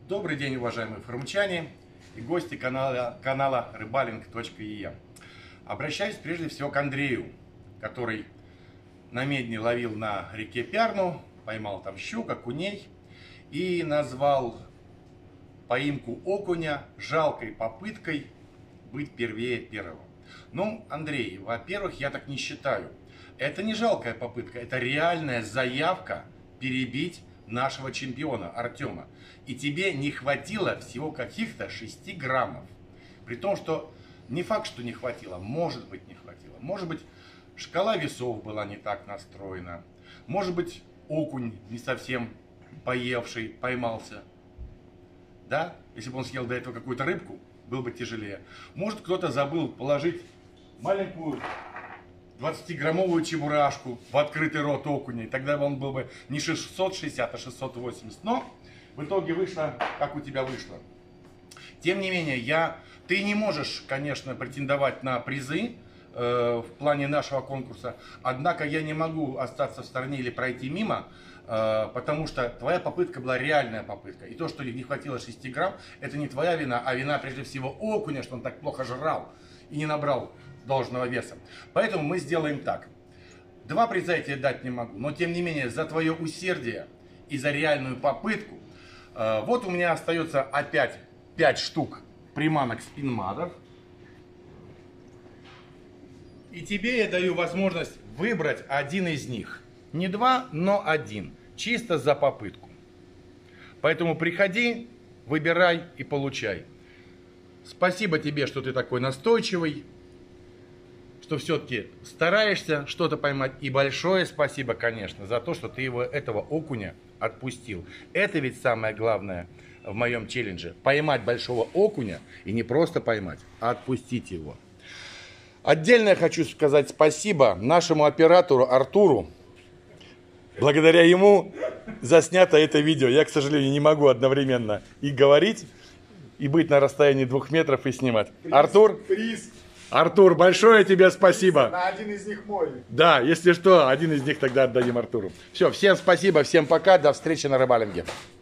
Добрый день, уважаемые форумчане и гости канала рыбалинг.ия. Обращаюсь прежде всего к Андрею, который на медне ловил на реке Пярну, поймал там щук, окуней и назвал поимку окуня жалкой попыткой быть первее первого. Ну, Андрей, во-первых, я так не считаю. Это не жалкая попытка, это реальная заявка перебить нашего чемпиона Артема. И тебе не хватило всего каких-то 6 граммов. При том, что не факт, что не хватило, может быть не хватило. Может быть, шкала весов была не так настроена. Может быть, окунь не совсем поевший поймался. Да? Если бы он съел до этого какую-то рыбку, было бы тяжелее. Может, кто-то забыл положить маленькую 20-граммовую чебурашку в открытый рот окуня. Тогда он был бы не 660, а 680. Но в итоге вышло, как у тебя вышло. Тем не менее, ты не можешь, конечно, претендовать на призы в плане нашего конкурса. Однако я не могу остаться в стороне или пройти мимо, потому что твоя попытка была реальная попытка. И то, что не хватило 6 грамм, это не твоя вина, а вина прежде всего окуня, что он так плохо жрал и не набрал должного веса. Поэтому мы сделаем так. 2 приза я тебе дать не могу, но тем не менее за твое усердие и за реальную попытку. Вот у меня остается опять 5 штук приманок спинмадов. И тебе я даю возможность выбрать один из них. Не 2, но 1. Чисто за попытку. Поэтому приходи, выбирай и получай. Спасибо тебе, что ты такой настойчивый, что все-таки стараешься что-то поймать. И большое спасибо, конечно, за то, что ты этого окуня отпустил. Это ведь самое главное в моем челлендже. Поймать большого окуня и не просто поймать, а отпустить его. Отдельно я хочу сказать спасибо нашему оператору Артуру. Благодаря ему заснято это видео. Я, к сожалению, не могу одновременно и говорить, и быть на расстоянии 2 метров и снимать. Артур, большое тебе спасибо. Один из них мой. Да, если что, один из них тогда отдадим Артуру. Все, всем спасибо, всем пока, до встречи на рыбалинге.